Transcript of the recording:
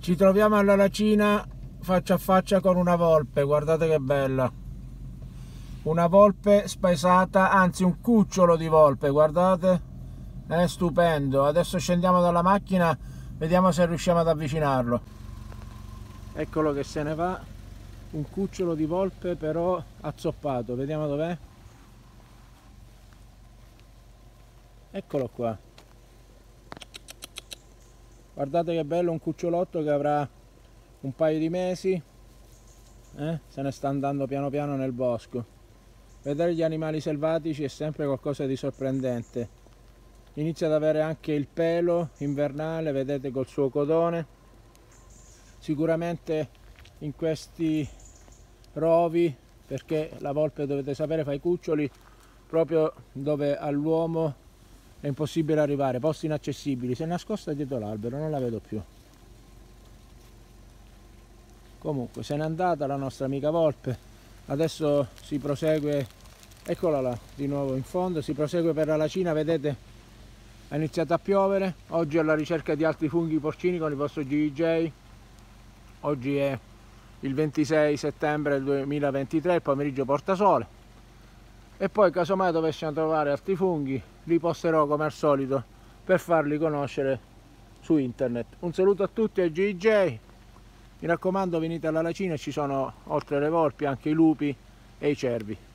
Ci troviamo alla Lacina faccia a faccia con una volpe, guardate che bella. Una volpe spaesata, anzi un cucciolo di volpe, guardate. È stupendo. Adesso scendiamo dalla macchina, vediamo se riusciamo ad avvicinarlo. Eccolo che se ne va. Un cucciolo di volpe però azzoppato, vediamo dov'è. Eccolo qua. Guardate che bello, un cucciolotto che avrà un paio di mesi, se ne sta andando piano piano nel bosco. Vedere gli animali selvatici è sempre qualcosa di sorprendente. Inizia ad avere anche il pelo invernale, vedete, col suo codone. Sicuramente in questi rovi, perché la volpe, dovete sapere, fa i cuccioli proprio dove all'uomo è impossibile arrivare, posti inaccessibili. Si è nascosta dietro l'albero, non la vedo più. Comunque se n'è andata la nostra amica volpe. Adesso si prosegue, eccola là di nuovo in fondo, si prosegue per la Lacina. Vedete, ha iniziato a piovere. Oggi alla ricerca di altri funghi porcini con il vostro GJ. Oggi è il 26 settembre 2023, il pomeriggio porta sole. E poi casomai dovessimo trovare altri funghi, li posterò come al solito per farli conoscere su internet. Un saluto a tutti a GJ. Mi raccomando, venite alla Lacina, ci sono oltre le volpi anche i lupi e i cervi.